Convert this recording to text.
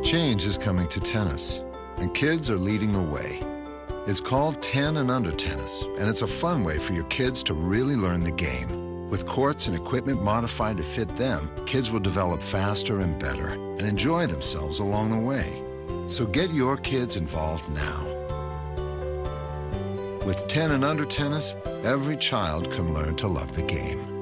Change is coming to tennis, and kids are leading the way. It's called 10 and Under Tennis, and it's a fun way for your kids to really learn the game. With courts and equipment modified to fit them, kids will develop faster and better and enjoy themselves along the way. So get your kids involved now. With 10 and Under Tennis, every child can learn to love the game.